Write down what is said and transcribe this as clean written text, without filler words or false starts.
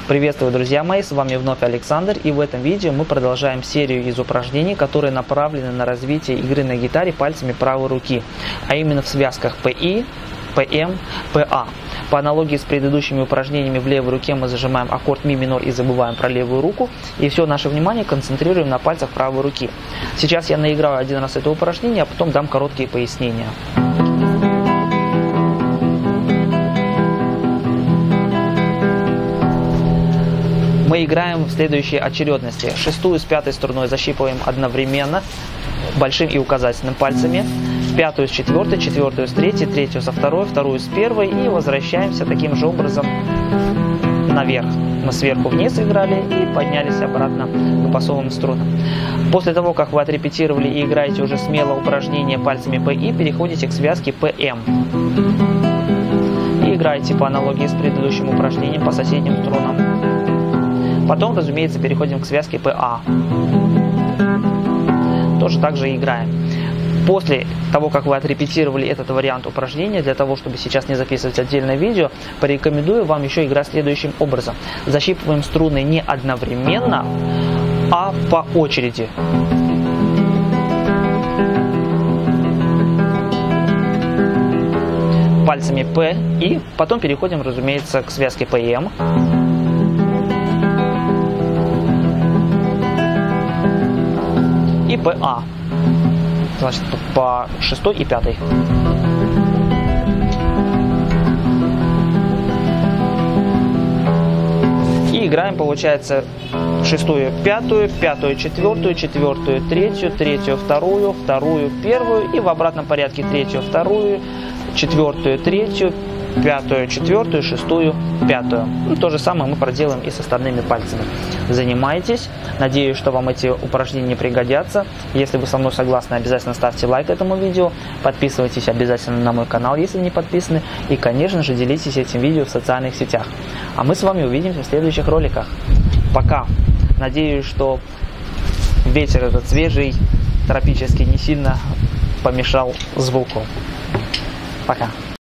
Приветствую, друзья мои, с вами вновь Александр, и в этом видео мы продолжаем серию из упражнений, которые направлены на развитие игры на гитаре пальцами правой руки, а именно в связках ПИ, ПМ, ПА. По аналогии с предыдущими упражнениями, в левой руке мы зажимаем аккорд ми минор и забываем про левую руку, и все наше внимание концентрируем на пальцах правой руки. Сейчас я наиграю один раз это упражнение, а потом дам короткие пояснения. Мы играем в следующей очередности. Шестую с пятой струной защипываем одновременно, большим и указательным пальцами. Пятую с четвертой, четвертую с третьей, третью со второй, вторую с первой. И возвращаемся таким же образом наверх. Мы сверху вниз играли и поднялись обратно к басовым струнам. После того, как вы отрепетировали и играете уже смело упражнение пальцами ПИ, переходите к связке ПМ. И играете по аналогии с предыдущим упражнением по соседним струнам. Потом, разумеется, переходим к связке ПА. Тоже так же играем. После того, как вы отрепетировали этот вариант упражнения, для того, чтобы сейчас не записывать отдельное видео, порекомендую вам еще играть следующим образом. Защипываем струны не одновременно, а по очереди. Пальцами П и потом переходим, разумеется, к связке ПМ. И ПА, значит, по шестой и пятой. И играем, получается, шестую, пятую, пятую, четвертую, четвертую, третью, третью, вторую, вторую, первую. И в обратном порядке третью, вторую, четвертую, третью, пятую, четвертую, шестую, пятую. То же самое мы проделаем и с остальными пальцами. Занимайтесь. Надеюсь, что вам эти упражнения пригодятся. Если вы со мной согласны, обязательно ставьте лайк этому видео. Подписывайтесь обязательно на мой канал, если не подписаны. И, конечно же, делитесь этим видео в социальных сетях. А мы с вами увидимся в следующих роликах. Пока. Надеюсь, что ветер этот свежий, тропический, не сильно помешал звуку. Пока.